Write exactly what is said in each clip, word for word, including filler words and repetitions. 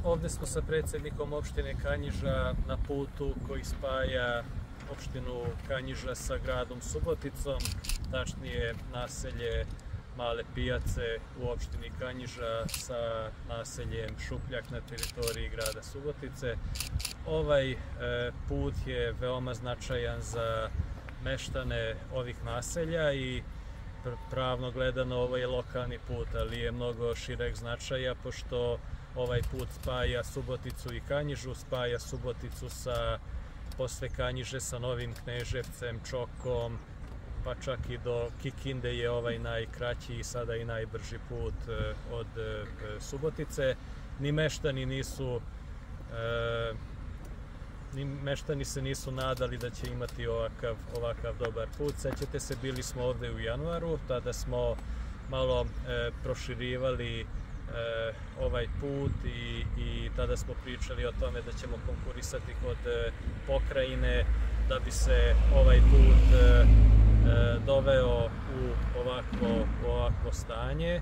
Ovdje smo sa predsjednikom opštine Kanjiža na putu koji spaja opštinu Kanjiža sa gradom Suboticom, tačnije naselje Male Pijace u opštini Kanjiža sa naseljem Šupljak na teritoriji grada Subotice. Ovaj e, put je veoma značajan za meštane ovih naselja i pravno gledano ovo je lokalni put, ali je mnogo šireg značaja pošto ovaj put spaja Suboticu i Kanjižu, spaja Suboticu sa posle Kanjiže sa Novim Kneževcem, Čokom, pa čak i do Kikinde je ovaj najkraći i sada i najbrži put od Subotice. Ni meštani nisu e, ni meštani se nisu nadali da će imati ovakav, ovakav dobar put. Sećate se, bili smo ovde u januaru, tada smo malo e, proširivali e, ovaj put i, i tada smo pričali o tome da ćemo konkurisati kod e, pokrajine da bi se ovaj put e, doveo u ovakvo, u ovakvo stanje.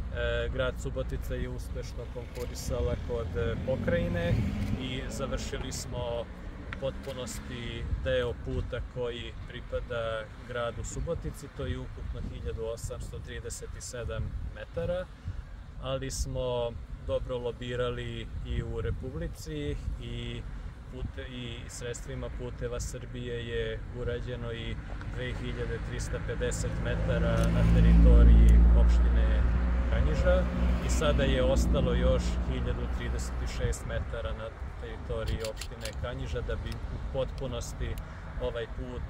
E, grad Subotica je uspešno konkurisala kod pokrajine i završili smo u potpunosti deo puta koji pripada gradu Subotici, to je ukupno hiljadu osamsto trideset sedam metara, ali smo dobro lobirali i u Republici i Pute, i sredstvima Puteva Srbije je urađeno i dve hiljade trista pedeset metara na teritoriji opštine Kanjiža i sada je ostalo još hiljadu trideset šest metara na teritoriji opštine Kanjiža da bi u potpunosti ovaj put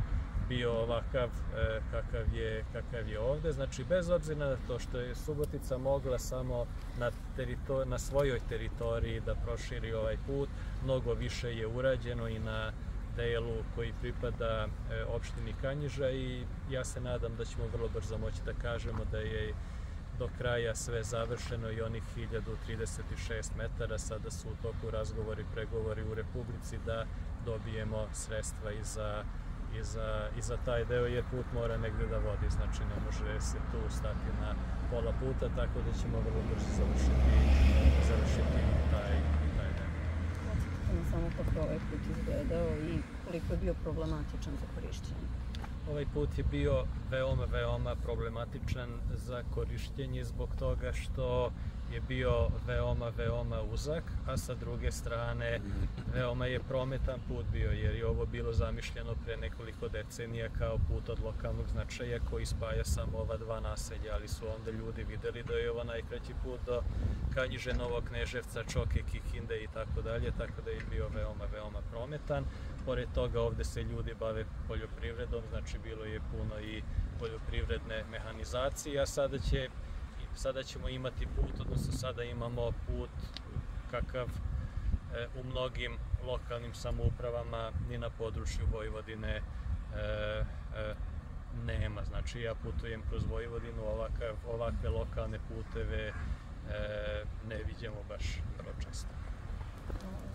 bio ovakav kakav je, kakav je ovde. Znači, bez obzira na to što je Subotica mogla samo na, teritor, na svojoj teritoriji da proširi ovaj put, mnogo više je urađeno i na delu koji pripada opštini Kanjiža i ja se nadam da ćemo vrlo brzo moći da kažemo da je do kraja sve završeno i onih hiljadu trideset šest metara. Sada su u toku razgovori, pregovori u Republici da dobijemo sredstva i za I za, i za taj deo, jer put mora negde da vodi, znači ne može se tu stati na pola puta, tako da ćemo vrlo brzo završiti, završiti taj, taj deo. Odsjetite samo kako je ovaj put izgledao i koliko je bio problematičan za korišćenje? Ovaj put je bio veoma, veoma problematičan za korišćenje zbog toga što je bio veoma, veoma uzak, a sa druge strane veoma je prometan put bio, jer je ovo bilo zamišljeno pre nekoliko decenija kao put od lokalnog značaja koji spaja samo ova dva naselja, ali su onda ljudi videli da je ovo najkraći put do Kanjiže, Novog Kneževca, Čoke, Kikinde i tako dalje, tako da je bio veoma, veoma prometan. Pored toga ovde se ljudi bave poljoprivredom, znači bilo je puno i poljoprivredne mehanizacije, a sada će Sada ćemo imati put, odnosno sada imamo put kakav e, u mnogim lokalnim samoupravama ni na području Vojvodine e, e, nema. Znači ja putujem kroz Vojvodinu, ovakav, ovakve lokalne puteve e, ne vidimo baš vrlo često.